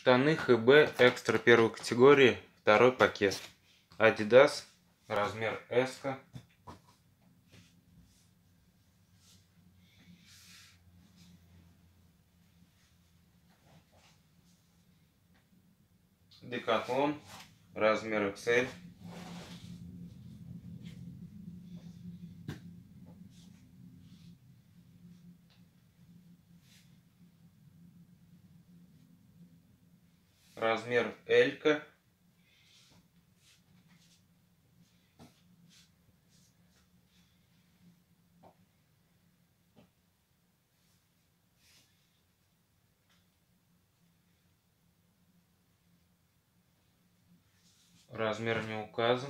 Штаны ХБ экстра первой категории, второй пакет. Adidas, размер S. Decathlon, размер XL. Размер L. Размер не указан.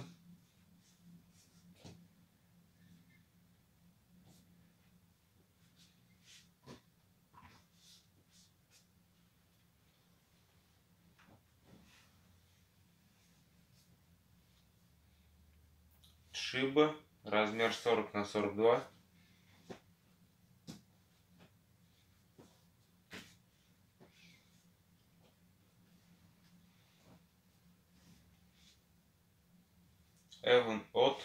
Шиба, размер 40 на 42. Эван от.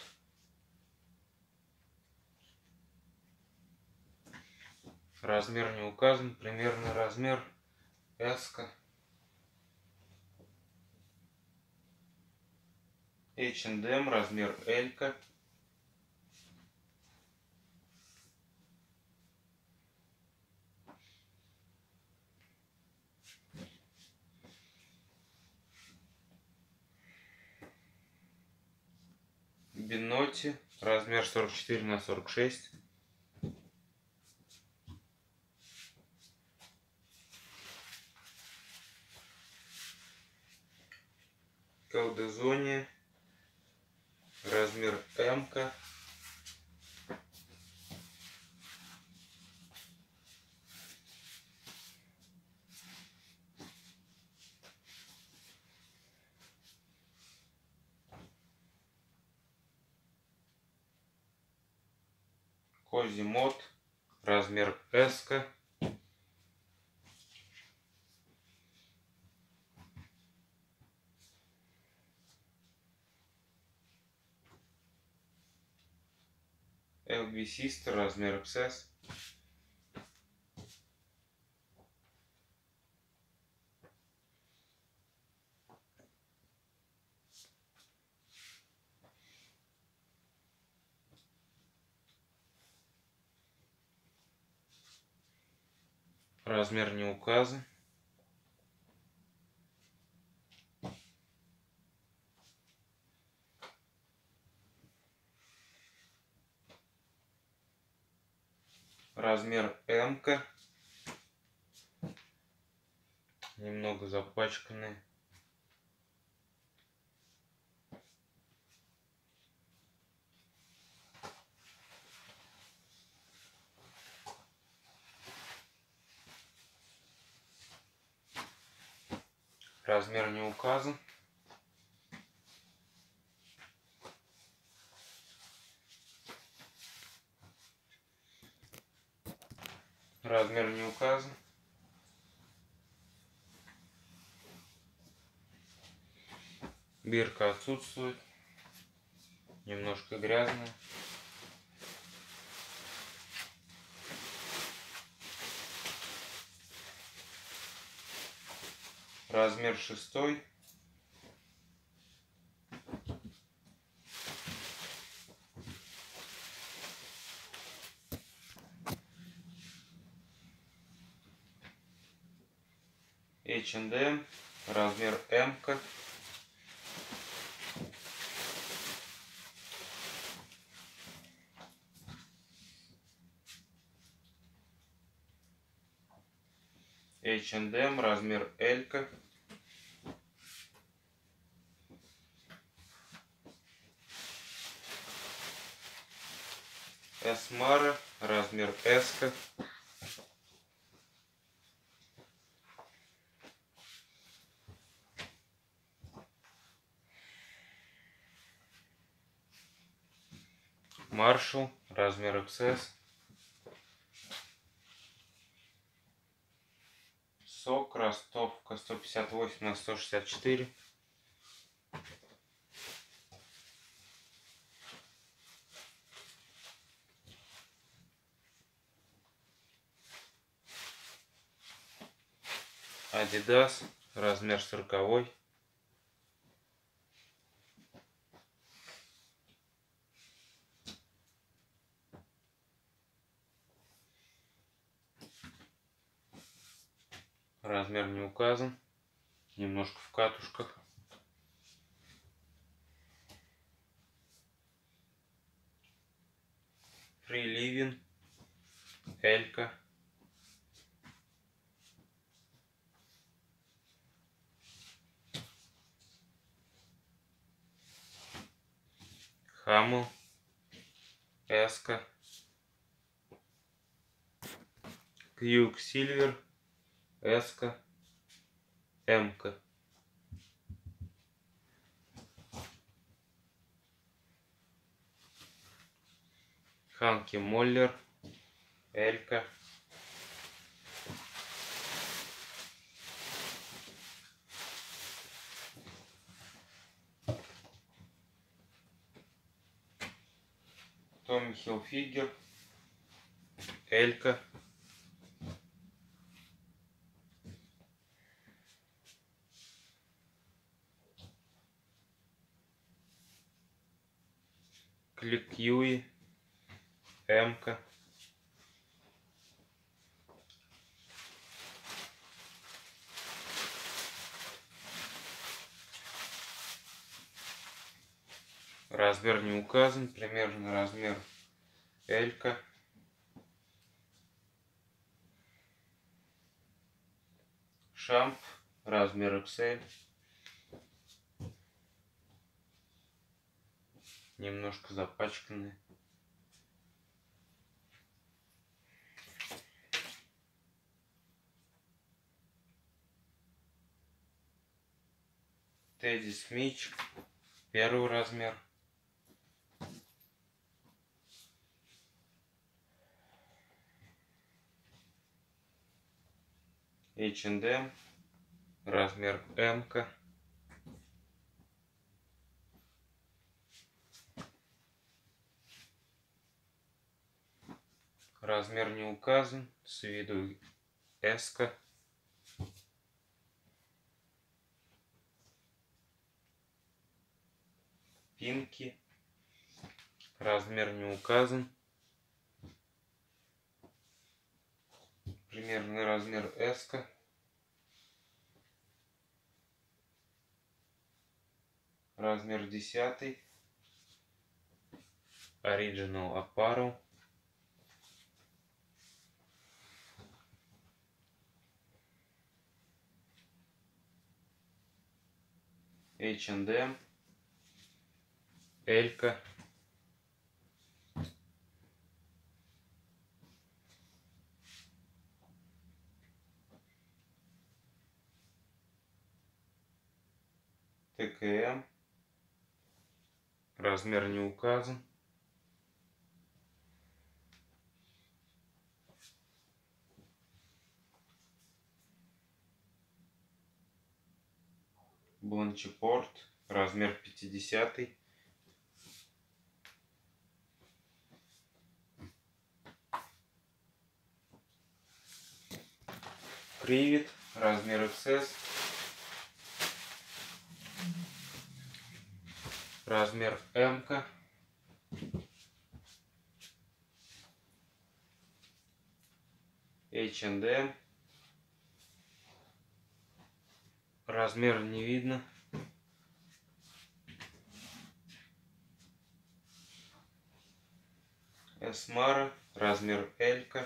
Размер не указан, примерный размер S. H&M, размер L. Биноти, размер 44 на 46. Калдезония, размер М. Козимод, размер S. LB Sister, размер XS. Размер не указан. Размер М. Немного запачканный. Размер не указан. Размер не указан. Бирка отсутствует. Немножко грязная. Размер 6. H&M, размер М. H&M, размер L. Эсмара, размер S. Маршал, размер XS. СОК, Ростов. Упаковка 158 на 164. Adidas, размер 40. Размер не указан, немножко в катушках. Free Living, Элька. Хаммел, Эска. Кьюксильвер, Эска, Эмка. Ханки Моллер, Элька. Томми Хилфигер, Элька. Клик-Юи, Эмка. Размер не указан, примерно размер Элька. Шамп, размер XL. Немножко запачканный. Тедди Смич, первый размер. H&M, размер М-ка. Размер не указан, с виду S-ка. Пинки, размер не указан. Примерный размер S-ка. Размер 10. Original Apparel. H&M. Элька. ТКМ. Размер не указан. Бланчипорт. Размер 50. Привет. Размер XS. Размер М-ка. H&M. Размер не видно. Эсмара. Размер Элька.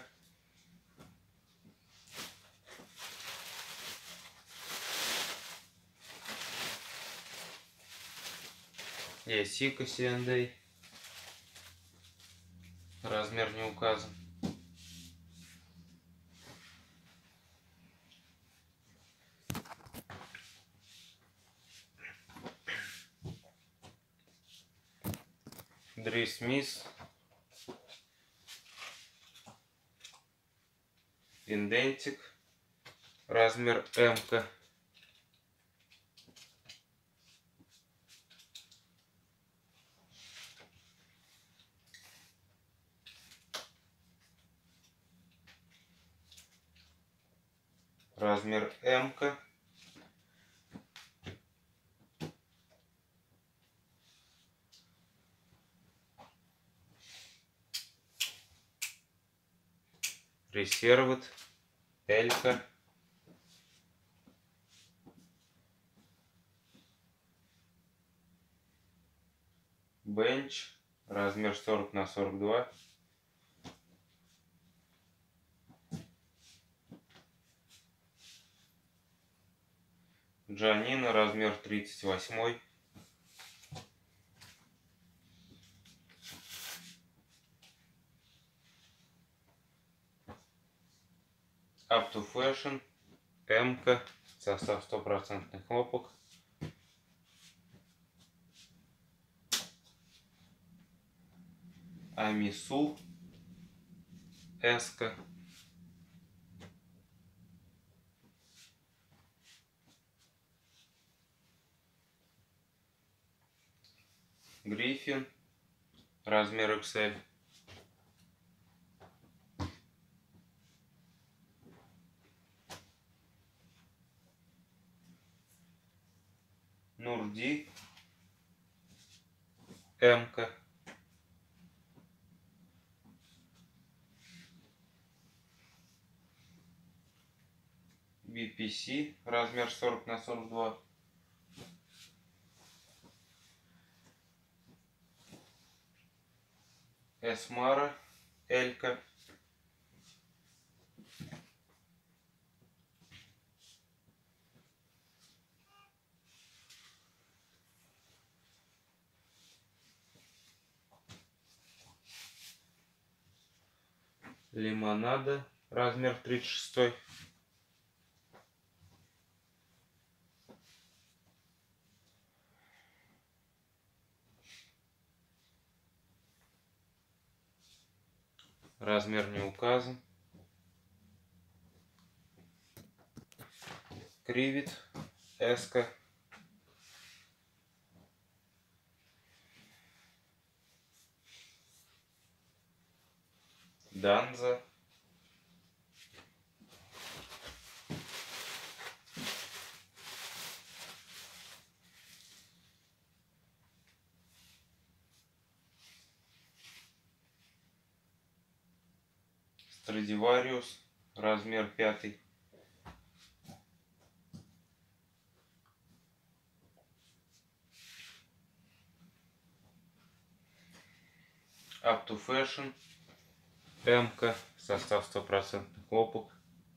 Ясика C&A. Размер не указан. Дрей Смис. Индентик. Размер М-ка. размер М. Reserved L. Bench размер 40 на 42. Джанина размер 38. Up to Fashion М. Состав 100% хлопок. Амису С. Гриффин размер XL. Нурди М. BPC размер 40 на 42. Эсмара Л. Лимонада размер 36. Размер не указан. Кривит С. Данза. Страдивариус размер 5. Up to Fashion М. Состав 100% хлопок.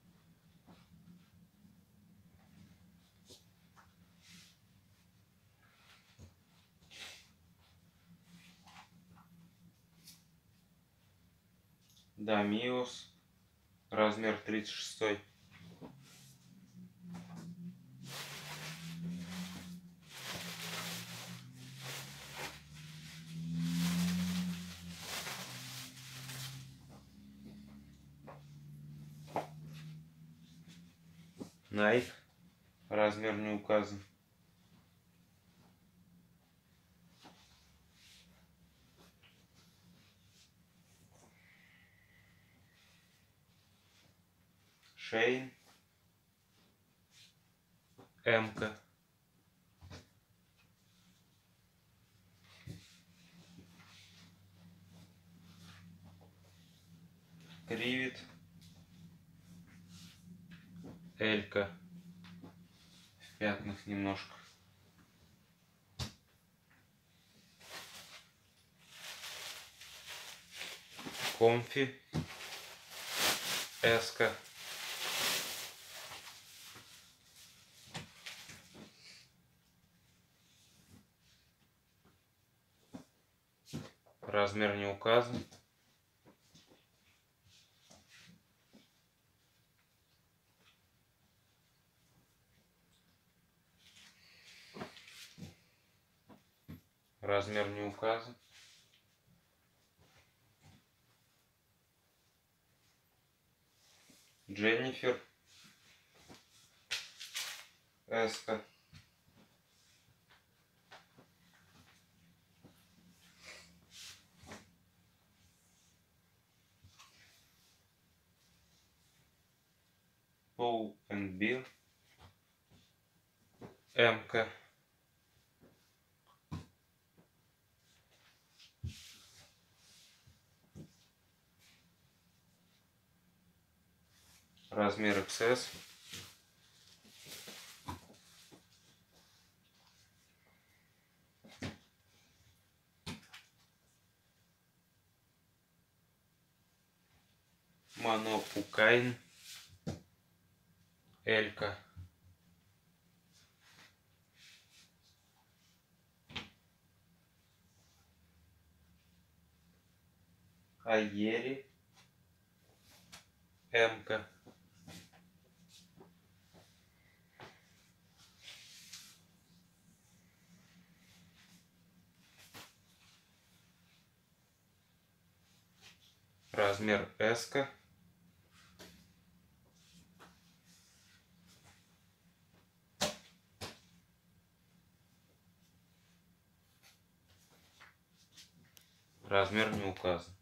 Дамиус размер 36. Найк размер не указан. Шейн М. Кривит Л. В пятнах немножко. Комфи С. Размер не указан. Размер не указан. Дженнифер С. Pull&Bear. М-ка. Размер XS. Манопукайн. Элька. Айери. М-ка. Размер S-ка. Размер не указан.